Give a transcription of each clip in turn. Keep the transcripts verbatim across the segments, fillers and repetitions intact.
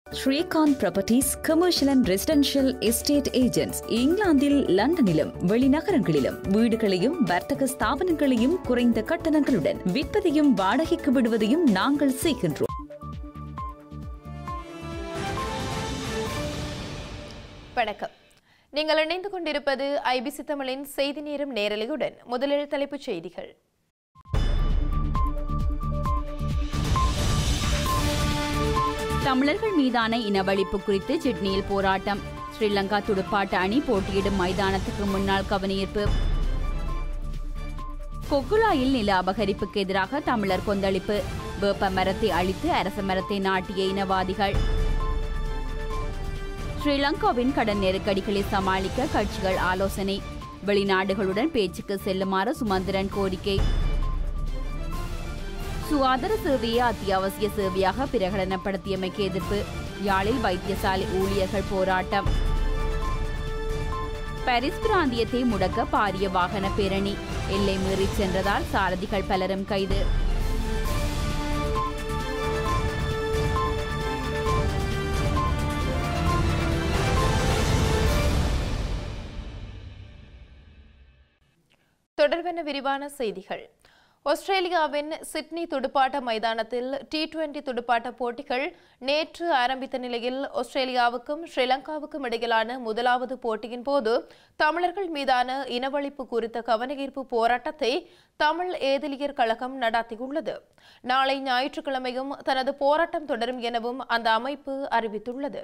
Srilanka Properties Commercial and Residential Estate Agents இங்கிலாந்தில் லண்டனிலும் வெளிநகரங்களிலும் வீடுகளையும் வர்த்தக ஸ்தாபனங்களையும் குறைந்த கட்டணங்களுடன் விற்பதையும் வாடகைக்கு விடுவதையும் நாங்கள் செய்கின்றோம். வணக்கம். நீங்கள் இணைந்து கொண்டிருப்பது ஐபிசி தமிழின் செய்தி நேரம் நேரலையுடன். முதலில் தலைப்புச் செய்திகள். தமிழர்கள் மீதான இனவழிப்பு குறித்து சிட்னியில் போராட்டம். ஸ்ரீலங்கா துடுப்பாட்ட அணி போட்டியிடும் மைதானத்துக்கு முன்னால் கவனஈர்ப்பு. கொக்குலாயில் நில அபகரிப்புக்கு எதிராக தமிழர் கொந்தளிப்பு. வேப்ப மரத்தை அழித்து அரச மரத்தை நாட்டிய இனவாதிகள். ஸ்ரீலங்காவின் கடன் நெருக்கடிகளை சமாளிக்க கட்சிகள் ஆலோசனை. வெளிநாடுகளுடன் பேச்சுக்கு செல்லுமாறு சுமந்திரன் கோரிக்கை. சுகாதார சேவையை அத்தியாவசிய சேவையாக பிரகடனப்படுத்தியமைக்கு எதிர்ப்பு. யாழில் வைத்தியசாலை ஊழியர்கள் போராட்டம். பாரிஸ் பிராந்தியத்தை முடக்க பாரிய வாகன பேரணி. எல்லை மீறி சென்றதால் சாரதிகள் பலரும் கைது. தொடர்பான விரிவான செய்திகள். ஆஸ்திரேலியாவின் சிட்னி துடுப்பாட்ட மைதானத்தில் டி டுவெண்டி துடுப்பாட்ட போட்டிகள் நேற்று ஆரம்பித்த நிலையில் ஆஸ்திரேலியாவுக்கும் ஸ்ரீலங்காவுக்கும் இடையிலான முதலாவது போட்டியின் போது தமிழர்கள் மீதான இனவழிப்பு குறித்த கவனஈர்ப்பு போராட்டத்தை தமிழ் ஏதிலியர் கழகம் நடத்தியுள்ளது. நாளை ஞாயிற்றுக்கிழமையும் தனது போராட்டம் தொடரும் எனவும் அந்த அமைப்பு அறிவித்துள்ளது.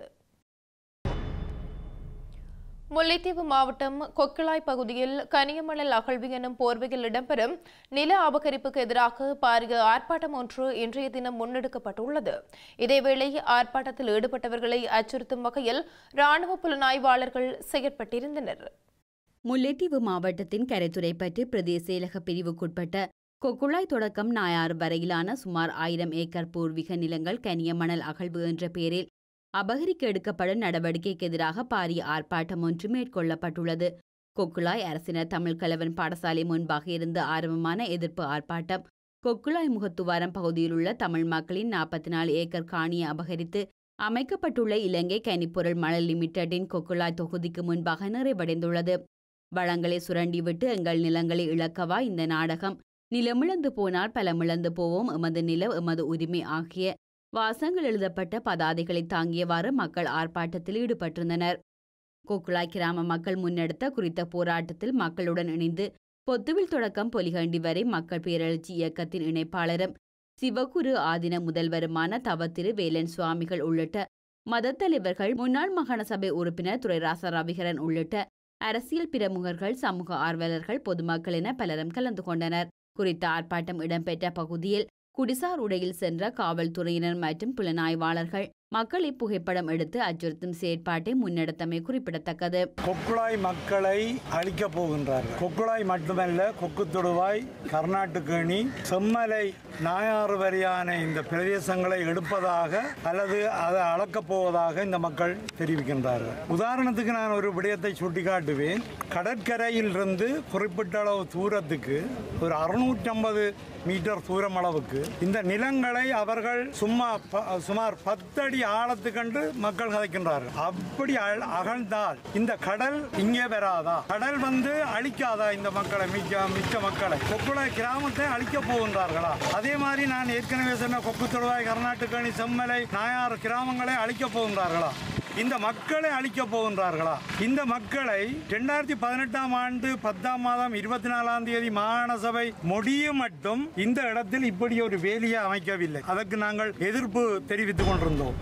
முல்லைத்தீவு மாவட்டம் கொக்கிளாய் பகுதியில் கனியமணல் அகழ்வு எனும் போர்வையில் இடம்பெறும் நில அபகரிப்புக்கு எதிராக பாரிய ஆர்ப்பாட்டம் ஒன்று இன்றைய தினம் முன்னெடுக்கப்பட்டுள்ளது. இதேவேளை ஆர்ப்பாட்டத்தில் ஈடுபட்டவர்களை அச்சுறுத்தும் வகையில் ராணுவ புலனாய்வாளர்கள் செயற்பட்டிருந்தனர். முல்லைத்தீவு மாவட்டத்தின் கரைத்துறைப்பற்று பிரதேச செயலக பிரிவுக்குட்பட்ட கொக்குளாய் தொடக்கம் நாயாறு வரையிலான சுமார் ஆயிரம் ஏக்கர் பூர்வீக நிலங்கள் கனியமணல் அகழ்வு என்ற பெயரில் அபகரிக்க எடுக்கப்படும் நடவடிக்கைக்கு எதிராக பாரிய ஆர்ப்பாட்டம் ஒன்று மேற்கொள்ளப்பட்டுள்ளது. கொக்குளாய் அரசினர் தமிழ் கலவன் பாடசாலை முன்பாக இருந்து ஆரம்பமான எதிர்ப்பு ஆர்ப்பாட்டம் கொக்குளாய் முகத்துவாரம் பகுதியிலுள்ள தமிழ் மக்களின் நாற்பத்தி நாலு ஏக்கர் காணியை அபகரித்து அமைக்கப்பட்டுள்ள இலங்கை கனிப்பொருள் மணல் லிமிடெடின் கொக்குளாய் தொகுதிக்கு முன்பாக நிறைவடைந்துள்ளது. வளங்களை சுரண்டிவிட்டு எங்கள் நிலங்களை இழக்கவா இந்த நாடகம்? நிலமிழந்து போனால் பலமிழந்து போவோம், எமது நிலம் எமது உரிமை ஆகிய வாசங்கள் எழுதப்பட்ட பதாதைகளை தாங்கியவாறு மக்கள் ஆர்ப்பாட்டத்தில் ஈடுபட்டிருந்தனர். கொக்குளாய் கிராம மக்கள் முன்னெடுத்த குறித்த போராட்டத்தில் மக்களுடன் இணைந்து பொத்துவில் தொடக்கம் பொலிகண்டி வரை மக்கள் பேரெழுச்சி இயக்கத்தின் இணைப்பாளரும் சிவகுரு ஆதீன முதல்வருமான தவத்திரு வேலன் சுவாமிகள் உள்ளிட்ட மதத் தலைவர்கள், முன்னாள் மாகாண சபை உறுப்பினர் துரைராச ரவிகரன் உள்ளிட்ட அரசியல் பிரமுகர்கள், சமூக ஆர்வலர்கள், பொதுமக்கள் என பலரும் கலந்து கொண்டனர். குறித்த ஆர்ப்பாட்டம் இடம்பெற்ற பகுதியில் குடிசார் உடையில் சென்ற காவல்துறையினர் மற்றும் புலனாய்வாளர்கள் மக்களை புகைப்படம் எடுத்து அச்சுறுத்தும் செயற்பாட்டை முன்னெடுத்தமை குறிப்பிடத்தக்கது. கொக்குளாய் மக்களை அழிக்கப் போகின்றார்கள். கொக்குளாய் மட்டுமல்ல, கொக்கு தொடுவாய், கர்நாட்டுக்கேணி, செம்மலை, நாயாறு வரையான இந்த பிரதேசங்களை எடுப்பதாக அல்லது அதை அளக்கப் போவதாக இந்த மக்கள் தெரிவிக்கின்றார்கள். உதாரணத்துக்கு நான் ஒரு விடயத்தை சுட்டிக்காட்டுவேன். கடற்கரையில் இருந்து குறிப்பிட்ட அளவு தூரத்துக்கு ஒரு அறுநூற்றி ஐம்பது மீட்டர் தூரம் அளவுக்கு இந்த நிலங்களை அவர்கள் சும்மா சுமார் பத்தடி ஆழத்து கண்டு மக்கள் கதைக்கின்றார்கள். அப்படி அகழ்ந்தால் இந்த கடல் இங்கே வராதா? கடல் வந்து அழிக்காதா இந்த மக்களை, மிக்க மிக்க மக்களை? கொக்குளாய் கிராமத்தை அழிக்க போகின்றார்களா? அதே மாதிரி நான் ஏற்கனவே சொன்ன கொக்கு தொடுவாய், கர்நாட்டுக்கணி, செம்மலை, நாயாறு கிராமங்களை அழிக்க போகின்றார்களா? இந்த மக்களை அழிக்க போகின்றார்களா? இந்த மக்களை இரண்டாயிரத்தி பதினெட்டாம் ஆண்டு பத்தாம் மாதம் இருபத்தி நாலாம் தேதி மாகாண சபை முடியும் மட்டும் இந்த இடத்தில் இப்படி ஒரு வேலியை அமைக்கவில்லை. அதற்கு நாங்கள் எதிர்ப்பு தெரிவித்துக் கொண்டிருந்தோம்.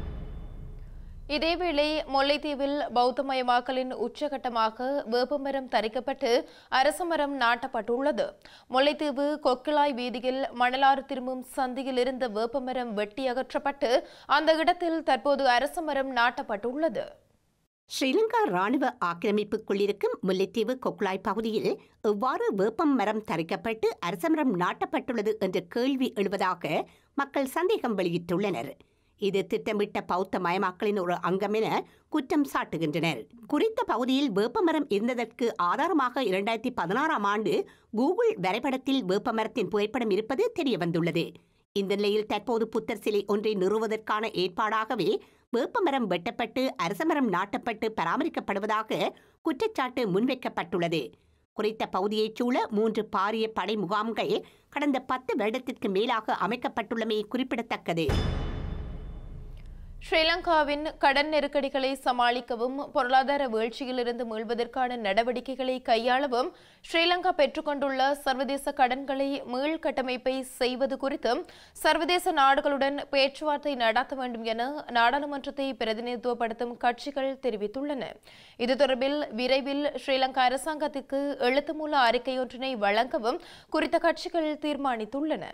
இதேவேளை முல்லைத்தீவில் பௌத்தமயமாக்கலின் உச்சகட்டமாக வேப்பமரம் தரிக்கப்பட்டு அரசமரம் நாட்டப்பட்டுள்ளது. முல்லைத்தீவு கொக்கிளாய் வீதியில் மணலாறு திரும்பும் சந்தியில் இருந்த வேப்பமரம் வெட்டி அகற்றப்பட்டு அந்த இடத்தில் தற்போது அரசமரம் நாட்டப்பட்டுள்ளது. ஸ்ரீலங்கா ராணுவ ஆக்கிரமிப்புக்குள் இருக்கும் முல்லைத்தீவு கொக்குளாய் பகுதியில் எவ்வாறு வேப்பம் மரம் தரிக்கப்பட்டு அரசமரம் நாட்டப்பட்டுள்ளது என்ற கேள்வி எழுவதாக மக்கள் சந்தேகம் வெளியிட்டுள்ளனர். இது திட்டமிட்ட பௌத்த மயமாக்கலின் ஒரு அங்கம் என குற்றம் சாட்டுகின்றனர். குறித்த பகுதியில் வேப்பமரம் இருந்ததற்கு ஆதாரமாக இரண்டாயிரத்தி பதினாறாம் ஆண்டு கூகுள் வரைபடத்தில் வேப்பமரத்தின் புகைப்படம் இருப்பது தெரியவந்துள்ளது. இந்த நிலையில் தற்போது புத்தர் சிலை ஒன்றை நிறுவுவதற்கான ஏற்பாடாகவே வேப்பமரம் வெட்டப்பட்டு அரசமரம் நாட்டப்பட்டு பராமரிக்கப்படுவதாக குற்றச்சாட்டு முன்வைக்கப்பட்டுள்ளது. குறித்த பகுதியைச் சூழ மூன்று பாரிய படை முகாம்கள் கடந்த பத்து வருடத்திற்கு மேலாக அமைக்கப்பட்டுள்ளமை குறிப்பிடத்தக்கது. ஸ்ரீலங்காவின் கடன் நெருக்கடிகளை சமாளிக்கவும் பொருளாதார வீழ்ச்சியிலிருந்து மீள்வதற்கான நடவடிக்கைகளை கையாளவும் ஸ்ரீலங்கா பெற்றுக்கொண்டுள்ள சர்வதேச கடன்களை மீள்கட்டமைப்பை செய்வது குறித்தும் சர்வதேச நாடுகளுடன் பேச்சுவார்த்தை நடத்த வேண்டும் என நாடாளுமன்றத்தை பிரதிநிதித்துவப்படுத்தும் கட்சிகள் தெரிவித்துள்ளன. இது தொடர்பில் விரைவில் ஸ்ரீலங்கா அரசாங்கத்திற்கு எழுத்துமூல அறிக்கையொன்றினை வழங்கவும் குறித்த கட்சிகள் தீர்மானித்துள்ளன.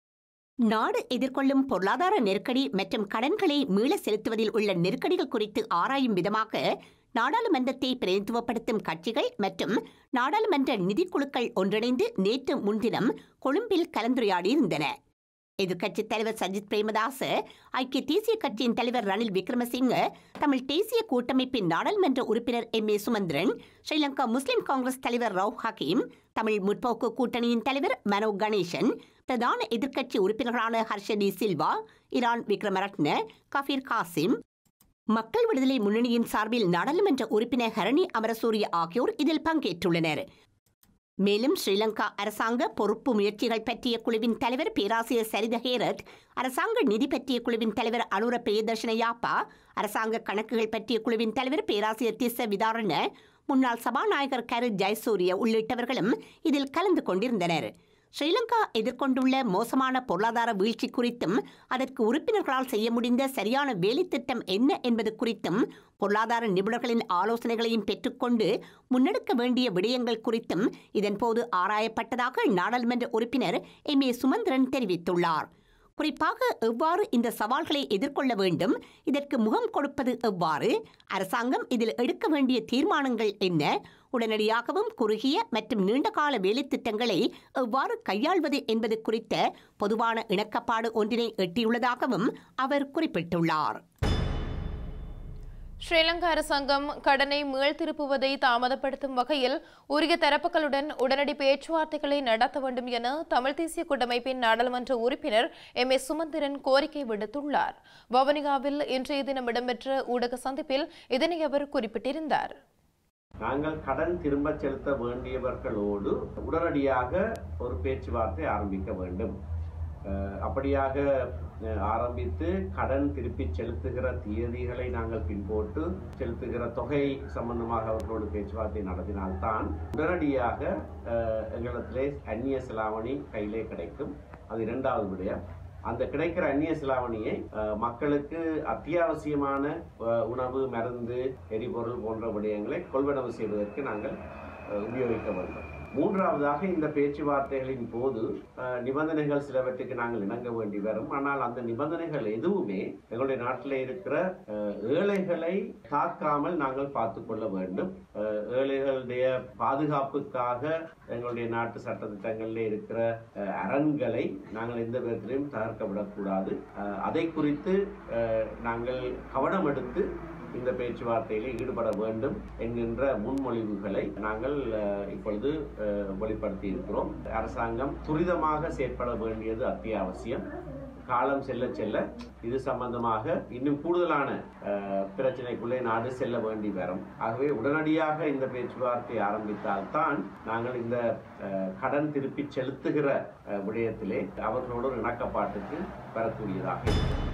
நாடு எதிர்கொள்ளும் பொருளாதார நெருக்கடி மற்றும் கடன்களை மீள செலுத்துவதில் உள்ள நெருக்கடிகள் குறித்து ஆராயும் விதமாக நாடாளுமன்றத்தை பிரதிநிதித்துவப்படுத்தும் கட்சிகள் மற்றும் நாடாளுமன்ற நிதிக்குழுக்கள் ஒன்றிணைந்து நேற்று முன்தினம் கொழும்பில் கலந்துரையாடியிருந்தன. எதிர்க்கட்சித் தலைவர் சஜித் பிரேமதாச, ஐக்கிய தேசிய கட்சியின் தலைவர் ரணில் விக்ரமசிங்க, தமிழ் தேசிய கூட்டமைப்பின் நாடாளுமன்ற உறுப்பினர் எம் ஏ சுமந்திரன், ஸ்ரீலங்கா முஸ்லிம் காங்கிரஸ் தலைவர் ரவுப் ஹக்கீம், தமிழ் முற்போக்கு கூட்டணியின் தலைவர் மனோ கணேசன், பிரதான எதிர்க்கட்சி உறுப்பினர்களான ஹர்ஷடி சில்வா, இரான் விக்ரமரட்ன, கபீர் காசிம், மக்கள் விடுதலை முன்னணியின் சார்பில் நாடாளுமன்ற உறுப்பினர் ஹரணி அமரசூரிய ஆகியோர் இதில் பங்கேற்றுள்ளனர். மேலும் ஸ்ரீலங்கா அரசாங்க பொறுப்பு முயற்சிகள் பற்றிய குழுவின் தலைவர் பேராசிரியர் சரித ஹேரத், அரசாங்க நிதி பற்றிய குழுவின் தலைவர் அனுர பிரியதர்ஷன யாப்பா, அரசாங்க கணக்குகள் பற்றிய குழுவின் தலைவர் பேராசிரியர் திஸ்ஸ விதாரண, முன்னாள் சபாநாயகர் கரு ஜெயசூரிய உள்ளிட்டவர்களும் இதில் கலந்து கொண்டிருந்தனர். ஸ்ரீலங்கா எதிர்கொண்டுள்ள மோசமான பொருளாதார வீழ்ச்சி குறித்தும் அதற்கு உறுப்பினர்களால் செய்ய முடிந்த சரியான வேலைத்திட்டம் என்ன என்பது குறித்தும் பொருளாதார நிபுணர்களின் ஆலோசனைகளையும் பெற்றுக்கொண்டு முன்னெடுக்க வேண்டிய விடயங்கள் குறித்தும் இதன்போது ஆராயப்பட்டதாக நாடாளுமன்ற உறுப்பினர் எம் ஏ சுமந்திரன் தெரிவித்துள்ளார். குறிப்பாக எவ்வாறு இந்த சவால்களை எதிர்கொள்ள வேண்டும், இதற்கு முகம் கொடுப்பது எவ்வாறு, அரசாங்கம் இதில் எடுக்க வேண்டிய தீர்மானங்கள் என்ன, உடனடியாகவும் குறுகிய மற்றும் நீண்டகால வேலைத்திட்டங்களை எவ்வாறு கையாள்வது என்பது குறித்த பொதுவான இணக்கப்பாடு ஒன்றினை எட்டியுள்ளதாகவும் அவர் குறிப்பிட்டுள்ளார். ஸ்ரீலங்கா அரசாங்கம் கடனை மீள்திருப்புவதை தாமதப்படுத்தும் வகையில் உரிய தரப்புகளுடன் உடனடி பேச்சுவார்த்தைகளை நடத்த வேண்டும் என தமிழ் தேசிய கூட்டமைப்பின் நாடாளுமன்ற உறுப்பினர் எம் ஏ சுமந்திரன் கோரிக்கை விடுத்துள்ளார். வவுனியாவில் இன்றைய தினம் இடம்பெற்ற ஊடக சந்திப்பில் இதனை அவர் குறிப்பிட்டிருந்தார். நாங்கள் கடன் திரும்ப செலுத்த வேண்டியவர்களோடு உடனடியாக ஒரு பேச்சுவார்த்தை ஆரம்பிக்க வேண்டும். அப்படியாக ஆரம்பித்து கடன் திருப்பி செலுத்துகிற தேதிகளை நாங்கள் பின்போட்டு செலுத்துகிற தொகை சம்பந்தமாக அவர்களோடு பேச்சுவார்த்தை நடத்தினால்தான் உடனடியாக எங்களிடத்திலே அந்நிய செலாவணி கையிலே கிடைக்கும். அது இரண்டாவது விடயம். அந்த கிடைக்கிற அந்நிய செலாவணியை மக்களுக்கு அத்தியாவசியமான உணவு, மருந்து, எரிபொருள் போன்ற விடயங்களை கொள்வனவு செய்வதற்கு நாங்கள் உபயோகிக்க வேண்டும். மூன்றாவதாக, இந்த பேச்சுவார்த்தைகளின் போது நிபந்தனைகள் சிலவற்றுக்கு நாங்கள் இணங்க வேண்டி வரும். ஆனால் அந்த நிபந்தனைகள் எதுவுமே எங்களுடைய நாட்டில் இருக்கிற ஏழைகளை தாக்காமல் நாங்கள் பார்த்து கொள்ள வேண்டும். ஏழைகளுடைய பாதுகாப்புக்காக எங்களுடைய நாட்டு சட்டத்திட்டங்களில் இருக்கிற அரண்களை நாங்கள் எந்த விதத்திலையும் தகர்க்க விடக்கூடாது. அதை குறித்து நாங்கள் கவனம் எடுத்து இந்த பேச்சுவார்த்தையில் ஈடுபட வேண்டும் என்கின்ற முன்மொழிவுகளை நாங்கள் இப்பொழுது வெளிப்படுத்தி இருக்கிறோம். அரசாங்கம் துரிதமாக செயற்பட வேண்டியது அத்தியாவசியம். காலம் செல்ல செல்ல இது சம்பந்தமாக இன்னும் கூடுதலான பிரச்சனைக்குள்ளே நாடு செல்ல வேண்டி வரும். ஆகவே உடனடியாக இந்த பேச்சுவார்த்தை ஆரம்பித்தால்தான் நாங்கள் இந்த கடன் திருப்பி செலுத்துகிற விடயத்திலே அவர்களோடு ஒரு இணக்கப்பாட்டுக்கு வரக்கூடியதாக இருக்கும்.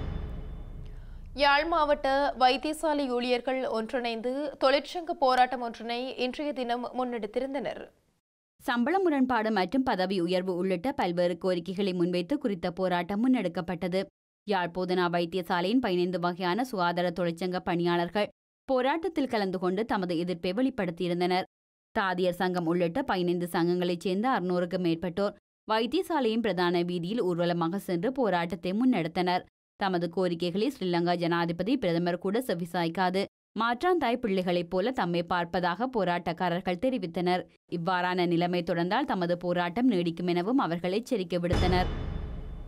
யாழ் மாவட்ட வைத்தியசாலை ஊழியர்கள் ஒன்றிணைந்து தொழிற்சங்க போராட்டம் ஒன்றினை இன்றைய தினம் முன்னெடுத்திருந்தனர். சம்பள முரண்பாடு மற்றும் பதவி உயர்வு உள்ளிட்ட பல்வேறு கோரிக்கைகளை முன்வைத்து குறித்த போராட்டம் முன்னெடுக்கப்பட்டது. யாழ் போதனா வைத்தியசாலையின் பதினைந்து வகையான சுகாதார தொழிற்சங்க பணியாளர்கள் போராட்டத்தில் கலந்து கொண்டு தமது எதிர்ப்பை வெளிப்படுத்தியிருந்தனர். தாதியர் சங்கம் உள்ளிட்ட பதினைந்து சங்கங்களைச் சேர்ந்த அறுநூறுக்கும் மேற்பட்டோர் வைத்தியசாலையின் பிரதான வீதியில் ஊர்வலமாக சென்று போராட்டத்தை முன்னெடுத்தனர். தமது கோரிக்கைகளை ஸ்ரீலங்கா ஜனாதிபதி பிரதமர் கூட செவிசாய்க்காது மாற்றாந்தாய் பிள்ளைகளைப் போல தம்மை பார்ப்பதாக போராட்டக்காரர்கள் தெரிவித்தனர். இவ்வாறான நிலைமை தொடர்ந்தால் தமது போராட்டம் நீடிக்கும் எனவும் அவர்கள் எச்சரிக்கை விடுத்தனர்.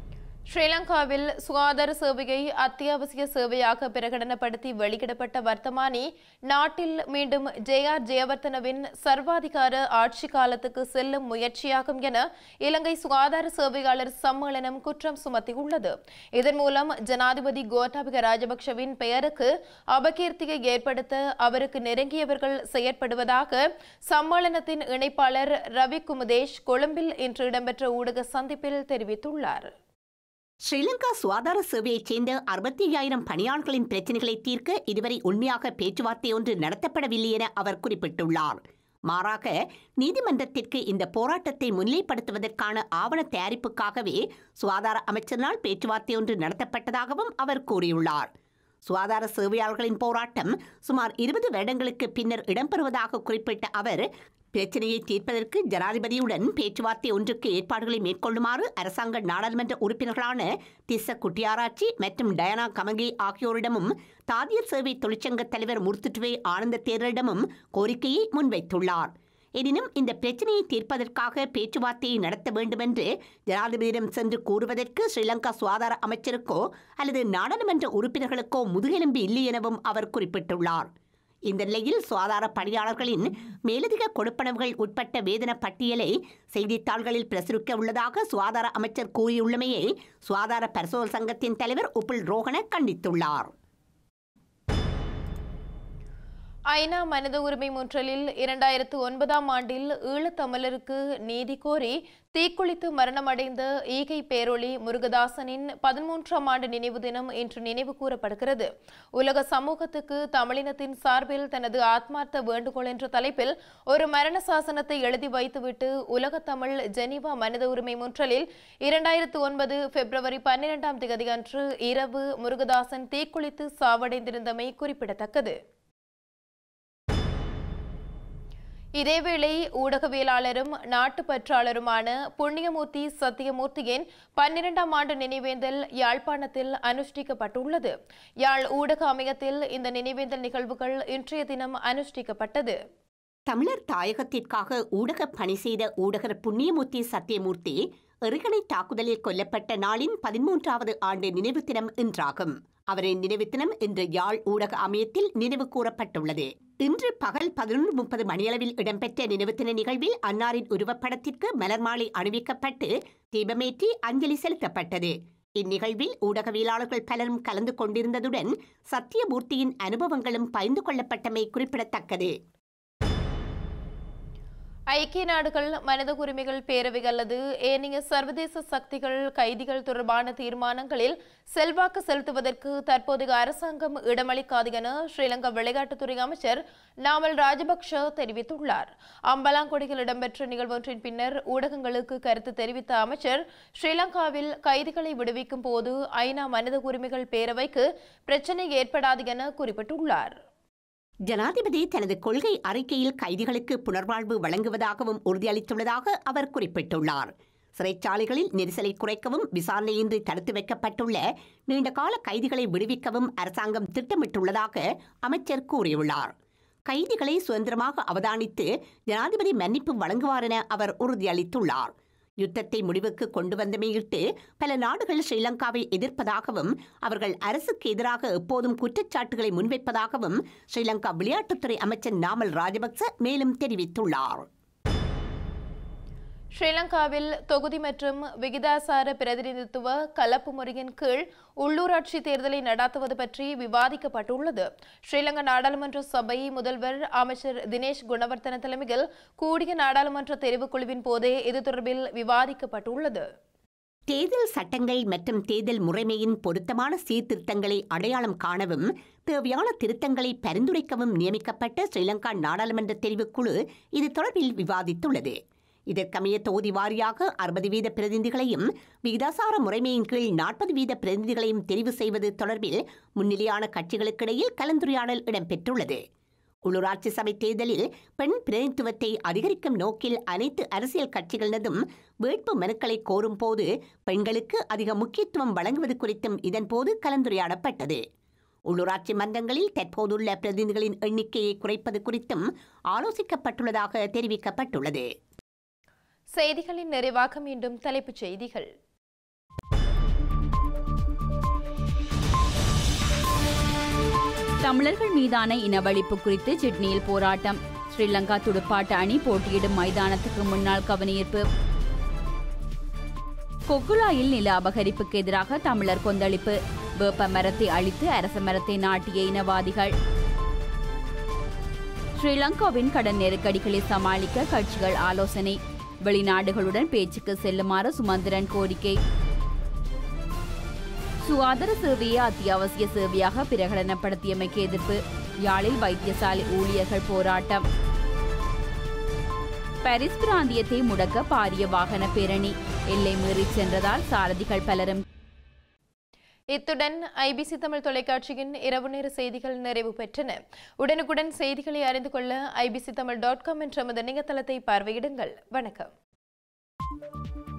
ஸ்ரீலங்காவில் சுகாதார சேவையை அத்தியாவசிய சேவையாக பிரகடனப்படுத்தி வெளியிடப்பட்ட வர்த்தமானி நாட்டில் மீண்டும் ஜே ஆர் ஜெயவர்தனவின் சர்வாதிகார ஆட்சி காலத்துக்கு செல்லும் முயற்சியாகும் என இலங்கை சுகாதார சேவையாளர் சம்மேளனம் குற்றம் சுமத்தியுள்ளது. இதன் மூலம் ஜனாதிபதி கோட்டாபய ராஜபக்ஷவின் பெயருக்கு அபகீர்த்தியை ஏற்படுத்த அவருக்கு நெருங்கியவர்கள் செயற்படுவதாக சம்மேளனத்தின் இணைப்பாளர் ரவி குமுதேஷ் கொழும்பில் இன்று இடம்பெற்ற ஊடக சந்திப்பில் தெரிவித்துள்ளார். ஸ்ரீலங்கா சுகாதார சேவையைச் சேர்ந்த அறுபத்தி ஐயாயிரம் பணியாளர்களின் பிரச்சினைகளை தீர்க்க இதுவரை உண்மையாக பேச்சுவார்த்தை ஒன்று நடத்தப்படவில்லை என அவர் குறிப்பிட்டுள்ளார். மாறாக நீதிமன்றத்திற்கு இந்த போராட்டத்தை முன்னிலைப்படுத்துவதற்கான ஆவண தயாரிப்புக்காகவே சுகாதார அமைச்சரினால் பேச்சுவார்த்தை ஒன்று நடத்தப்பட்டதாகவும் அவர் கூறியுள்ளார். சுகாதார சேவையாளர்களின் போராட்டம் சுமார் இருபது வருடங்களுக்கு பின்னர் இடம்பெறுவதாக குறிப்பிட்ட அவர் பிரச்சினையை தீர்ப்பதற்கு ஜனாதிபதியுடன் பேச்சுவார்த்தை ஒன்றுக்கு ஏற்பாடுகளை மேற்கொள்ளுமாறு அரசாங்க நாடாளுமன்ற உறுப்பினர்களான திஸ்ஸ குட்டியாராச்சி மற்றும் டயானா கமங்கே ஆகியோரிடமும் தாதியர் சேவை தொழிற்சங்க தலைவர் முர்த்துட்டுவே ஆனந்த தேரரிடமும் கோரிக்கையை முன்வைத்துள்ளார். எனினும் இந்த பிரச்சினையை தீர்ப்பதற்காக பேச்சுவார்த்தையை நடத்த வேண்டும் என்று ஜனாதிபதியிடம் சென்று கூறுவதற்கு ஸ்ரீலங்கா சுகாதார அமைச்சருக்கோ அல்லது நாடாளுமன்ற உறுப்பினர்களுக்கோ முதுகெலும்பு இல்லை எனவும் அவர் குறிப்பிட்டுள்ளார். இந்த நிலையில் சுகாதார பணியாளர்களின் மேலதிக கொடுப்பனவுகள் உட்பட்ட வேதன பட்டியலை செய்தித்தாள்களில் பிரசுரிக்க உள்ளதாக சுகாதார அமைச்சர் கூறியுள்ளமையை சுகாதார பரிசோதனை சங்கத்தின் தலைவர் உப்புல் ரோஹன கண்டித்துள்ளார். ஐநா மனித உரிமை முன்றலில் இரண்டாயிரத்து ஒன்பதாம் ஆண்டில் ஈழத்தமிழருக்கு நீதி கோரி தீக்குளித்து மரணமடைந்த ஈகை பேரொளி முருகதாசனின் பதிமூன்றாம் ஆண்டு நினைவு தினம் இன்று நினைவு கூறப்படுகிறது. உலக சமூகத்துக்கு தமிழினத்தின் சார்பில் தனது ஆத்மார்த்த வேண்டுகோள் என்ற தலைப்பில் ஒரு மரண சாசனத்தை எழுதி வைத்துவிட்டு உலக தமிழ் ஜெனீவா மனித உரிமை முன்றலில் இரண்டாயிரத்து ஒன்பது பிப்ரவரி பன்னிரெண்டாம் தேதி அன்று இரவு முருகதாசன் தீக்குளித்து சாவடைந்திருந்தமை குறிப்பிடத்தக்கது. இதேவேளை ஊடகவியலாளரும் நாட்டுப்பற்றாளருமான புண்ணியமூர்த்தி சத்தியமூர்த்தியின் பன்னிரண்டாம் ஆண்டு நினைவேந்தல் யாழ்ப்பாணத்தில் அனுஷ்டிக்கப்பட்டுள்ளது. யாழ் ஊடக அமையத்தில் இந்த நினைவேந்தல் நிகழ்வுகள் இன்றைய தினம் அனுஷ்டிக்கப்பட்டது. தமிழர் தாயகத்திற்காக ஊடக பணி செய்த ஊடகர் புண்ணியமூர்த்தி சத்தியமூர்த்தி எறிகணை தாக்குதலில் கொல்லப்பட்ட நாளின் பதிமூன்றாவது ஆண்டு நினைவு தினம் இன்றாகும். அவரின் நினைவு தினம் இன்று யாழ் ஊடக அமையத்தில் நினைவு கூறப்பட்டுள்ளது. இன்று பகல் பதினொன்று முப்பது மணியளவில் இடம்பெற்ற நினைவு தின நிகழ்வில் அன்னாரின் உருவப்படத்திற்கு மலர் மாலை அணிவிக்கப்பட்டு தீபமேற்றி அஞ்சலி செலுத்தப்பட்டது. இந்நிகழ்வில் ஊடகவியலாளர்கள் பலரும் கலந்து கொண்டிருந்ததுடன் சத்தியமூர்த்தியின் அனுபவங்களும் பகிர்ந்து கொள்ளப்பட்டமை குறிப்பிடத்தக்கது. ஐக்கிய நாடுகள் மனித உரிமைகள் பேரவை அல்லது ஏனைய சர்வதேச சக்திகள் கைதிகள் தொடர்பான தீர்மானங்களில் செல்வாக்கு செலுத்துவதற்கு தற்போதைய அரசாங்கம் இடமளிக்காது என ஸ்ரீலங்கா விளையாட்டுத்துறை அமைச்சர் நாமல் ராஜபக்ஷ தெரிவித்துள்ளார். அம்பலாங்கொடியில் இடம்பெற்ற நிகழ்வொன்றின் பின்னர் ஊடகங்களுக்கு கருத்து தெரிவித்த அமைச்சர் ஸ்ரீலங்காவில் கைதிகளை விடுவிக்கும் போது ஐநா மனித உரிமைகள் பேரவைக்கு பிரச்சினை ஏற்படாது என குறிப்பிட்டுள்ளார். ஜனாதிபதி தனது கொள்கை அறிக்கையில் கைதிகளுக்கு புனர்வாழ்வு வழங்குவதாகவும் உறுதியளித்துள்ளதாக அவர் குறிப்பிட்டுள்ளார். சிறைச்சாலைகளில் நெரிசலை குறைக்கவும் விசாரணையின்றி தடுத்து வைக்கப்பட்டுள்ள நீண்டகால கைதிகளை விடுவிக்கவும் அரசாங்கம் திட்டமிட்டுள்ளதாக அமைச்சர் கூறியுள்ளார். கைதிகளை சுதந்திரமாக அவதானித்து ஜனாதிபதி மன்னிப்பு வழங்குவார் என அவர் உறுதியளித்துள்ளார். யுத்தத்தை முடிவுக்கு கொண்டு வந்தமையிட்டு பல நாடுகள் ஸ்ரீலங்காவை எதிர்ப்பதாகவும் அவர்கள் அரசுக்கு எதிராக எப்போதும் குற்றச்சாட்டுகளை முன்வைப்பதாகவும் ஸ்ரீலங்கா விளையாட்டுத்துறை அமைச்சர் நாமல் ராஜபக்ச மேலும் தெரிவித்துள்ளார். ஸ்ரீலங்காவில் தொகுதி மற்றும் விகிதாசார பிரதிநிதித்துவ கலப்பு முறையின் கீழ் உள்ளூராட்சி தேர்தலை நடாத்துவது பற்றி விவாதிக்கப்பட்டுள்ளது. ஸ்ரீலங்கா நாடாளுமன்ற சபை முதல்வர் அமைச்சர் தினேஷ் குணவர்த்தன தலைமையில் கூடிய நாடாளுமன்ற தெரிவுக்குழுவின் போதே இது தொடர்பில் விவாதிக்கப்பட்டுள்ளது. தேர்தல் சட்டங்கள் மற்றும் தேர்தல் முறைமையின் பொருத்தமான சீர்திருத்தங்களை அடையாளம் காணவும் தேவையான திருத்தங்களை பரிந்துரைக்கவும் நியமிக்கப்பட்ட ஸ்ரீலங்கா நாடாளுமன்ற தெரிவுக்குழு இது தொடர்பில் விவாதித்துள்ளது. இதற்கமைய தொகுதி வாரியாக அறுபது வீத பிரதிநிதிகளையும் விகிதாசார முறைமையின் கீழ் நாற்பது வீத பிரதிநிதிகளையும் தெரிவு செய்வது தொடர்பில் முன்னிலையான கட்சிகளுக்கிடையில் கலந்துரையாடல் இடம்பெற்றுள்ளது. உள்ளூராட்சி சபை தேர்தலில் பெண் பிரதிநிதித்துவத்தை அதிகரிக்கும் நோக்கில் அனைத்து அரசியல் கட்சிகளினதும் வேட்பு மனுக்களை கோரும் போது பெண்களுக்கு அதிக முக்கியத்துவம் வழங்குவது குறித்தும் இதன்போது கலந்துரையாடப்பட்டது. உள்ளூராட்சி மன்றங்களில் தற்போதுள்ள பிரதிநிதிகளின் எண்ணிக்கையை குறைப்பது குறித்தும் ஆலோசிக்கப்பட்டுள்ளதாக தெரிவிக்கப்பட்டுள்ளது. செய்திகளின் நிறைவாக மீண்டும் தலைப்புச் செய்திகள். தமிழர்கள் மீதான இனவழிப்பு குறித்து சிட்னியில் போராட்டம். ஸ்ரீலங்கா துடுப்பாட்ட அணி போட்டியிடும் மைதானத்துக்கு முன்னால் கவனஈர்ப்பு. கொக்குலாயில் நில அபகரிப்புக்கு எதிராக தமிழர் கொந்தளிப்பு. வேப்ப மரத்தை அழித்து அரச மரத்தை நாட்டிய இனவாதிகள். ஸ்ரீலங்காவின் கடன் நெருக்கடிகளை சமாளிக்க கட்சிகள் ஆலோசனை. வெளிநாடுகளுடன் பேச்சுக்கு செல்லுமாறு சுமந்திரன் கோரிக்கை. சுகாதார சேவையை அத்தியாவசிய சேவையாக பிரகடனப்படுத்தியமைக்கு எதிர்ப்பு. யாழில் வைத்தியசாலை ஊழியர்கள் போராட்டம். பாரிஸ் பிராந்தியத்தை முடக்க பாரிய வாகன பேரணி. எல்லை மீறி சென்றதால் சாரதிகள் பலரும். இத்துடன் ஐபிசி தமிழ் தொலைக்காட்சியின் இரவு நேர செய்திகள் நிறைவு பெற்றன. உடனுக்குடன் செய்திகளை அறிந்து கொள்ள ஐபிசி தமிழ் டாட் காம் என்ற நமது இணையதளத்தை பார்வையிடுங்கள். வணக்கம்.